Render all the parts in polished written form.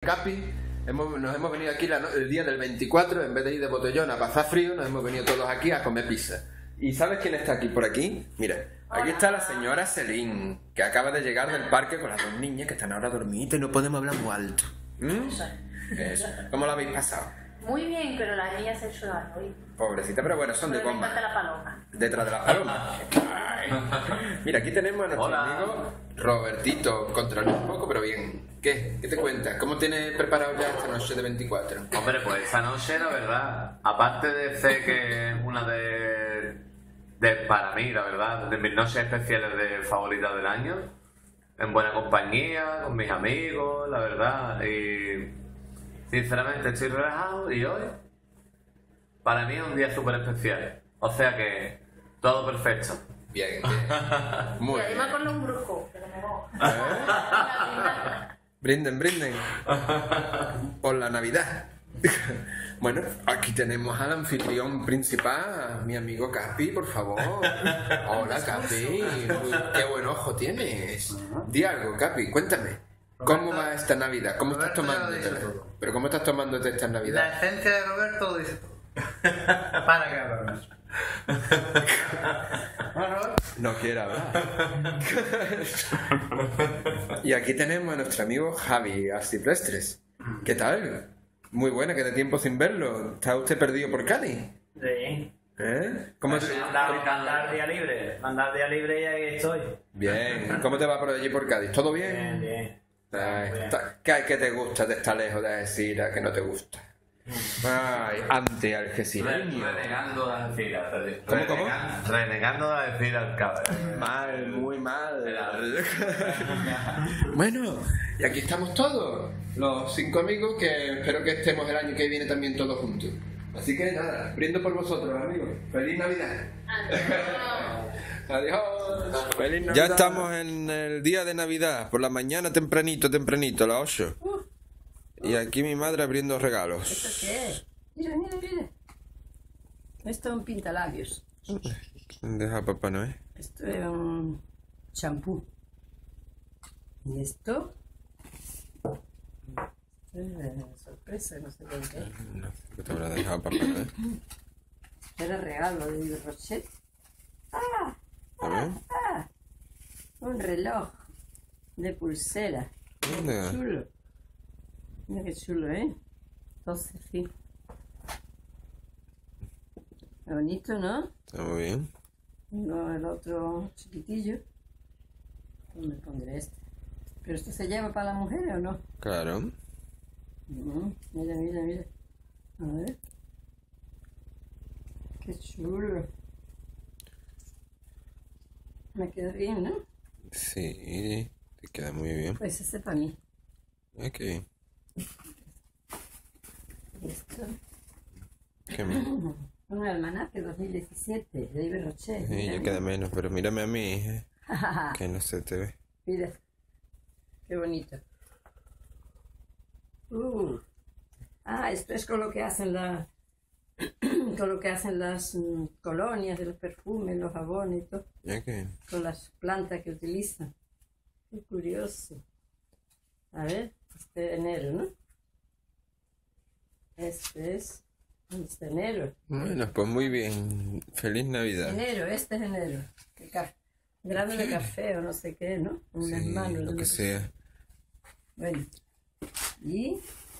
Capi, nos hemos venido aquí el día del 24, en vez de ir de botellón a pasar frío, nos hemos venido todos aquí a comer pizza. ¿Y sabes quién está aquí por aquí? Mira, aquí está la señora Celine, que acaba de llegar del parque con las dos niñas que están ahora dormidas y no podemos hablar muy alto. Eso. ¿Cómo lo habéis pasado? Muy bien, pero las niñas se ayudan hoy. Pobrecita, pero bueno, son de goma. Detrás de la paloma. Detrás de la paloma. Mira, aquí tenemos a nuestro amigo Robertito, contrario un poco, pero bien. ¿Qué te cuentas? ¿Cómo tienes preparado ya esta noche de 24? Hombre, pues esta noche, la verdad, aparte de ser que es una para mí, la verdad, de mis noches especiales de favoritas del año, en buena compañía, con mis amigos, la verdad, y sinceramente estoy relajado y hoy, para mí es un día súper especial, o sea que todo perfecto. Bien. Muy bien. Y además con un brujo, pero no. Brinden. Por la Navidad. Bueno, aquí tenemos al anfitrión principal, mi amigo Capi, por favor. Hola, Capi. Qué buen ojo tienes. Di algo, Capi, cuéntame. ¿Cómo va esta Navidad? ¿Cómo estás tomándote? ¿Pero cómo estás tomándote esta Navidad? La esencia de Roberto lo dice todo. Para que hablar. No quiere hablar. Y aquí tenemos a nuestro amigo Javi Arciprestres. ¿Qué tal? Muy buena, que de tiempo sin verlo. ¿Está usted perdido por Cádiz? Sí. ¿Cómo Mandar día libre. Mandar día libre y ahí estoy. Bien. ¿Cómo te va por allí por Cádiz? ¿Todo bien? Bien. ¿Qué te gusta de estar lejos de decir a que no te gusta? Ay, anti-algecireño. Renegando a decir ¿Cómo? Renegando a decir al cabrón. Mal, muy mal. Bueno, y aquí estamos todos, los 5 amigos, que espero que estemos el año que viene también todos juntos. Así que nada, brindo por vosotros, amigos. ¡Feliz Navidad! Adiós. ¡Feliz Navidad! Ya estamos en el día de Navidad, por la mañana tempranito, a las 8. Y aquí mi madre abriendo regalos. ¿Esto qué es? Mira. Esto es un pintalabios. Deja Papá Noel. Esto es un champú. ¿Y esto? Sorpresa, no sé qué es. No sé qué te habrá dejado Papá Noel. Era regalo de Yves Rocher. Un reloj de pulsera. ¿Dónde? Chulo. Mira qué chulo, ¿eh? 12, sí. Qué bonito, ¿no? Está muy bien. No, el otro chiquitillo. ¿Dónde pondré este? ¿Pero esto se lleva para las mujeres o no? Claro. Mira. A ver. Qué chulo. Me queda bien, ¿no? Sí, te queda muy bien. Pues ese para mí. Qué bien. Esto. Qué bien. Un almanaque 2017 de Yves Rocher. Sí, ya queda menos, pero mírame a mí, que no se te ve. Mira. Qué bonito. Esto es con lo que hacen las colonias, los perfumes, los jabones y todo. Ya que. Con las plantas que utilizan. Qué curioso. A ver, este enero, ¿no? Este es enero. Bueno, pues muy bien. Feliz Navidad. Enero, este es enero. Grano de café o no sé qué, ¿no? Unas manos. Lo que sea. Bueno. Y...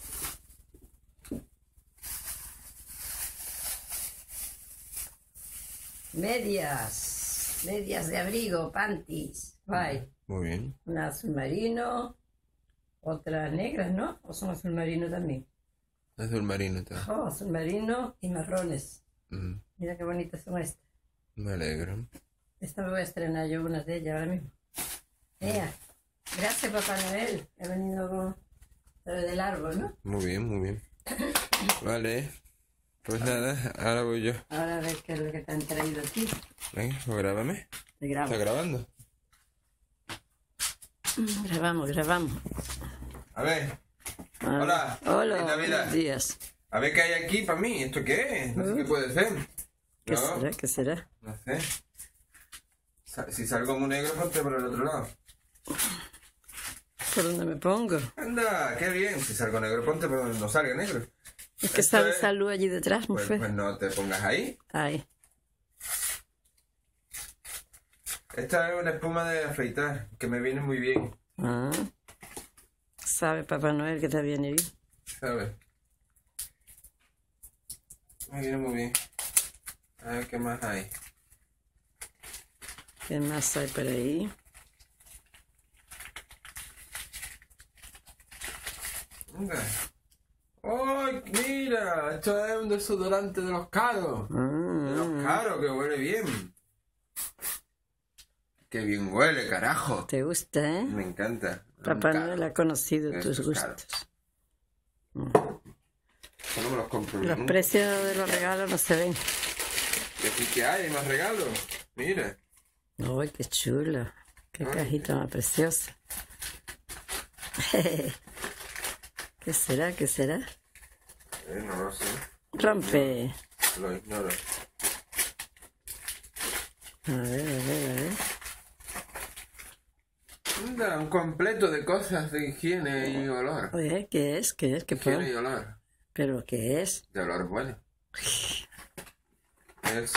medias de abrigo, panties. Bye. Muy bien. Una azul marino, otras negras, ¿no? ¿O son azul marino también? Azul marino está. Azul marino y marrones. Mira qué bonitas son estas. Me alegro. Esta me voy a estrenar yo unas de ellas ahora mismo. Gracias, Papá Noel. He venido con del árbol, ¿no? Muy bien. Vale. Pues nada, ahora voy yo. Ahora a ver qué es lo que te han traído aquí. Venga, pues grábame. Te grabo. ¿Estás grabando? Grabamos. A ver. Hola. Hola, Navidad. buenos días. A ver qué hay aquí para mí. ¿Esto qué es? No sé qué puede ser. ¿Qué será? No sé. Si salgo muy negro, ponte por el otro lado. ¿Por dónde me pongo? Anda, qué bien. Si salgo negro, ponte por donde no salga negro. Es que Esto sale es- salud allí detrás, muy Pues, feo. pues no te pongas ahí. Ahí. Esta es una espuma de afeitar, que me viene muy bien, Ah. Sabe Papá Noel que te viene bien. ¿sabes? Me viene muy bien. A ver qué más hay. ¿Qué más hay por ahí? Venga. ¡Ay, mira! Esto es un desodorante de los caros. De los caros, que huele bien. Qué bien huele, carajo. ¿Te gusta, eh? Me encanta. Papá Caro. Noel ha conocido Esto tus es caro. gustos. Yo no me los compro Los nunca. precios de los regalos no se ven. ¿Y aquí qué hay? ¿Hay más regalos? Mira. ¡Uy, qué chulo! ¡Qué cajita más preciosa! ¿Qué será? ¿Qué será? No lo sé. Rompe. Lo ignoro. A ver, a ver, a ver. Anda, un completo de cosas de higiene y olor. Oye, ¿qué es? ¿Qué es? ¿Qué Higiene pone? y olor. ¿Pero qué es? De olor bueno. Es...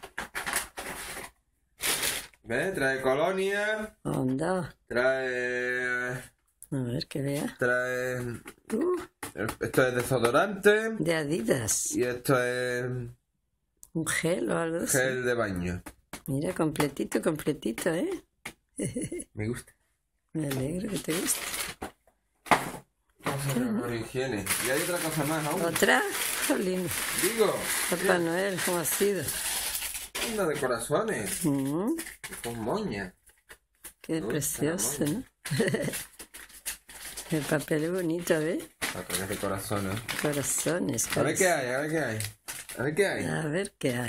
¿Ves? Trae colonia. Onda. Trae... A ver, que vea. Trae... Uh, Esto es desodorante. de Adidas. Y esto es Un gel o algo así. gel de baño. Mira, completito, completito, ¿eh? Me gusta. Me alegro que te guste. Por higiene. Y hay otra cosa más aún. ¿Otra? Jolín. Digo, Papá Noel, ¿cómo ha sido? una de corazones. Con moña. Qué Uy, precioso, caramba. ¿no? El papel es bonito, ¿ves? Patrones de corazones. Corazones, A ver qué corazones. hay, a ver qué hay. A ver qué hay. A ver qué hay.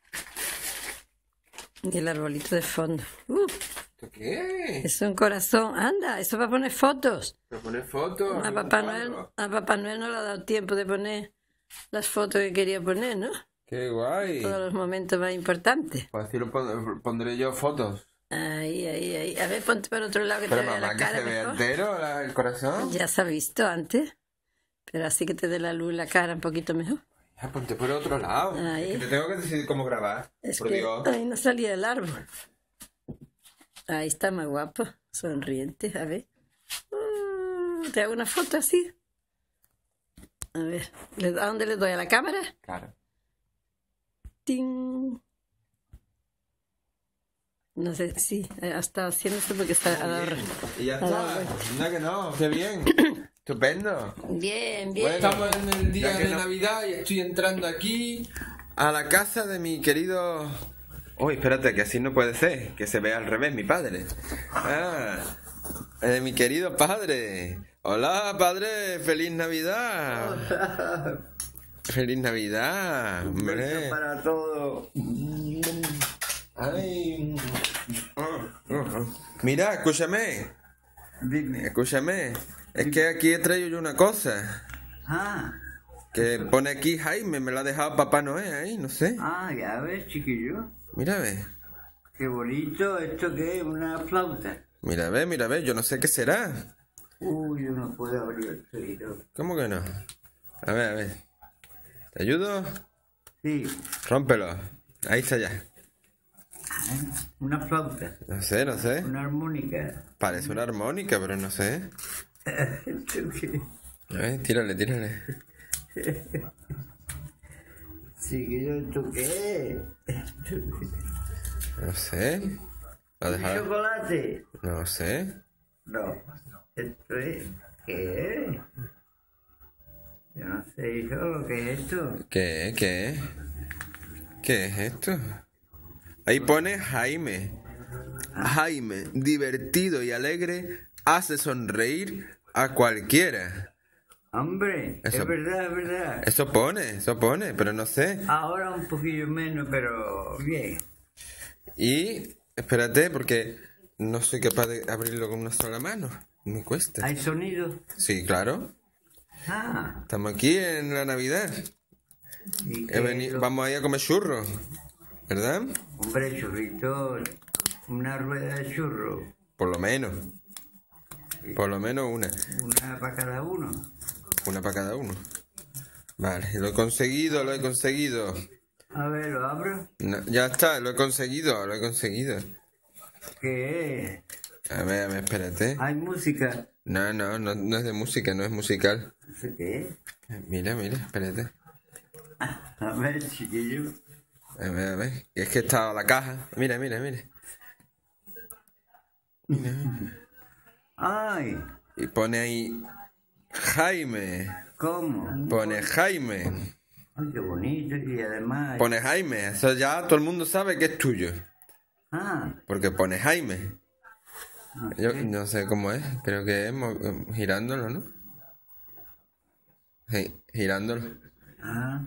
Y el arbolito de fondo. ¿Esto qué es? Es un corazón. Anda, eso va a poner fotos. ¿Te pones fotos? A Papá Noel no le ha dado tiempo de poner las fotos que quería poner, ¿no? Qué guay. Todos los momentos más importantes. Pues así lo pondré yo fotos. Ahí, ahí, ahí. A ver, ponte por otro lado que Pero te vea mamá, la que cara se vea mejor. entero el corazón. Ya se ha visto antes. Pero así que te dé la luz en la cara un poquito mejor. Ya, ponte por el otro lado. Ahí. Es que te tengo que decidir cómo grabar. Es por que Dios. ahí no salía el árbol. Ahí está más guapo, sonriente, a ver. ¿Te hago una foto así? A ver, ¿a dónde le doy? ¿A la cámara? Claro. ¡Ting! No sé, sí, ha estado haciendo esto porque está a dar... Y ya a dar está. vuelta. Anda que no, qué bien. Estupendo. Bien, bien. Estamos en el día de Navidad y estoy entrando aquí a la casa de mi querido... Uy, espérate, que así no puede ser, que se vea al revés, mi padre. De mi querido padre. Hola, padre, feliz Navidad. Feliz Navidad, hombre. Para todo. Ay. Mira, escúchame. Dime. Escúchame. Es que aquí he traído yo una cosa. Ah, Que pone aquí Jaime, me lo ha dejado Papá Noel ahí, no sé. ya ves, chiquillo. Mira, ve. Qué bonito. ¿Esto qué es? Una flauta. Mira, ve, yo no sé qué será. Uy, yo no puedo abrir el oído. ¿Cómo que no? A ver. ¿Te ayudo? Sí, Rómpelo. Ahí está ya. una flauta. No sé. Una armónica. Parece una armónica, pero no sé. ¿Esto qué? A ver, tírale. Chiquillo, ¿esto qué es? No sé. Lo ha ¿Un dejado. chocolate? No sé. No. ¿Esto es? ¿Qué es? Yo no sé, hijo, ¿qué es esto? ¿Qué es esto? Ahí pone Jaime. Jaime, divertido y alegre, hace sonreír a cualquiera. Hombre, Eso- es verdad. Eso pone, pero no sé. Ahora un poquillo menos, pero bien. Y espérate, porque no soy capaz de abrirlo con una sola mano. Me cuesta. ¿Hay sonido? Sí, claro. Ah, Estamos aquí en la Navidad. ¿y qué es lo- Vamos a ir a comer churros, ¿verdad? Hombre, churrito, una rueda de churro. Por lo menos. Por lo menos una. Una para cada uno. Una para cada uno. Vale, lo he conseguido, lo he conseguido. A ver, ¿lo abro? No, ya está, lo he conseguido, lo he conseguido. ¿Qué es? A ver, espérate. ¿Hay música? No es de música, no es musical. No sé qué es. Mira, espérate. A ver, chiquillo. A ver. Es que estaba la caja. Mira. ¡Ay! Y pone ahí Jaime. ¿Cómo? Pone Jaime. Ay, qué bonito. Y además... Pone Jaime. Eso ya todo el mundo sabe que es tuyo. Ah, Porque pone Jaime. no Yo sé. no sé cómo es. Creo que es girándolo, ¿no? Sí, girándolo. Ah.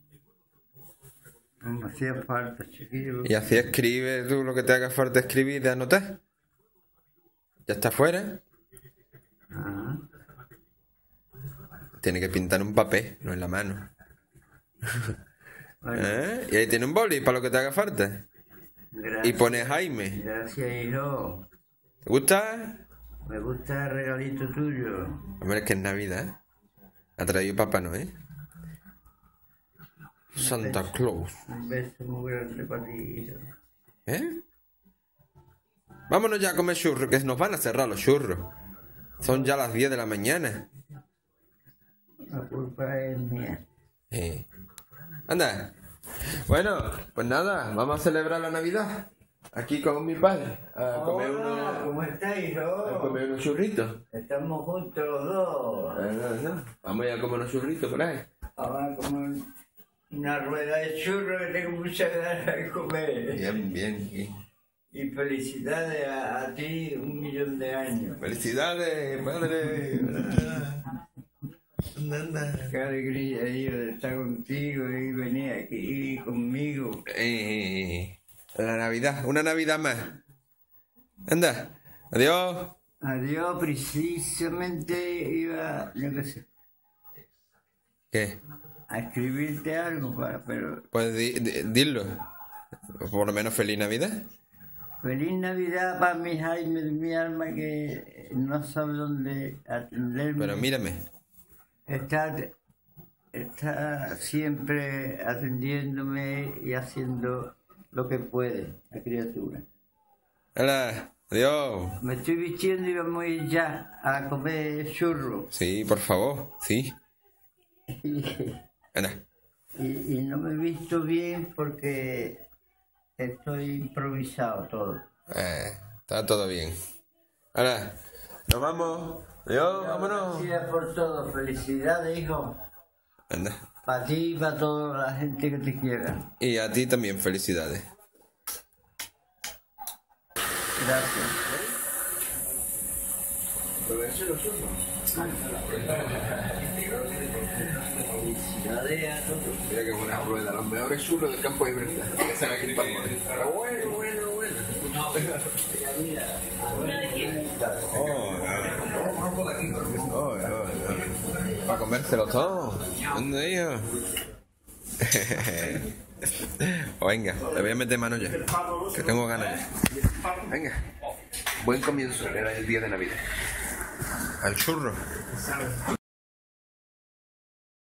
No me hacía falta, chiquillo. Y así escribe tú lo que te haga falta escribir de anotar. Ya está fuera. Ah. Tiene que pintar un papel, no en la mano. Bueno, Y ahí tiene un boli para lo que te haga falta. Y gracias. pone Jaime. Gracias, hijo. ¿Te gusta? Me gusta el regalito tuyo. Hombre, es que es Navidad. Ha traído Papá Noel. Santa Claus. Un beso muy grande para ti, hijo. ¿Eh? Vámonos ya a comer churros, que nos van a cerrar los churros. Son ya las 10 de la mañana. La culpa es mía. Anda. Bueno, pues nada, vamos a celebrar la Navidad. Aquí con mi padre. A comer Hola, ¿cómo estás, a hijo? comer unos churritos. Estamos juntos los dos. Vamos a ir a comer unos churritos por ahí. Ahora como una rueda de churro que tengo muchas ganas de comer. Bien. Y felicidades a ti, 1.000.000 de años. Felicidades, padre. Qué alegría, hijo, de estar contigo y venir aquí conmigo. La Navidad, una Navidad más. Anda, adiós. Adiós, precisamente iba, yo qué sé, ¿Qué? a escribirte algo, pero Pues dilo. Por lo menos feliz Navidad. feliz Navidad para mi Jaime de mi alma que no sabe dónde atenderme. Pero mírame. Está siempre atendiéndome y haciendo lo que puede, la criatura. Hola, adiós. Me estoy vistiendo y vamos a ir ya a comer churros. Sí, por favor, sí. Anda. Y no me he visto bien porque estoy improvisado todo. Está todo bien. Ahora, nos vamos. Adiós, vámonos. Gracias por todo. Felicidades, hijo. Anda. Para ti y para toda la gente que te quiera. Y a ti también felicidades. Gracias. Felicidades a todos. Mira qué buena rueda, los mejores churros del campo de libertad. Que se aquí para Bueno. Para comérselo todo. ¿Dónde hijo? Venga, le voy a meter mano ya. Que tengo ganas ya. Venga. Buen comienzo, era el día de Navidad. Al churro.